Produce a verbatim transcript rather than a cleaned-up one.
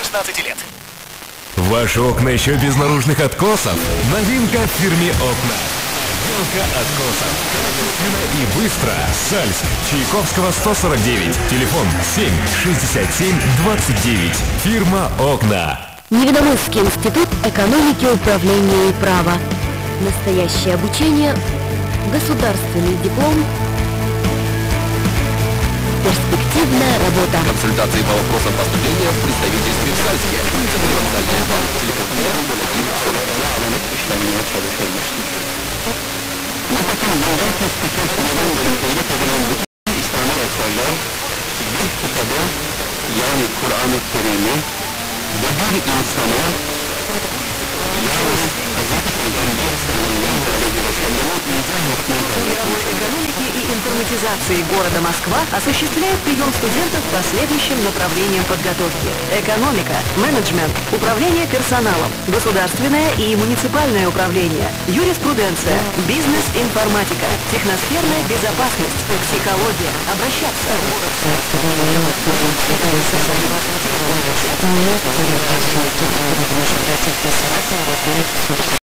шестнадцати лет. Ваши окна еще без наружных откосов? Новинка в фирме «Окна». Отделка откосов. Качественно и быстро. Сальск. Чайковского сто сорок девять. Телефон семь шестьдесят семь двадцать девять. Фирма «Окна». Невиномысский институт экономики, управления и права. Настоящее обучение, государственный диплом, перспективная работа. Консультации по вопросам поступления в представительстве в Сальске. Улица Привокзальная, банк, телефон ноль один сорок yani Kur'an-ı Kerim'i bir insana yalnız Hazreti Peygamber sallallahu aleyhi ve sellem'in izah etmeye Мировой экономики и информатизации города Москва осуществляет прием студентов по следующим направлениям подготовки. Экономика, менеджмент, управление персоналом, государственное и муниципальное управление, юриспруденция, бизнес-информатика, техносферная безопасность, психология, обращаться.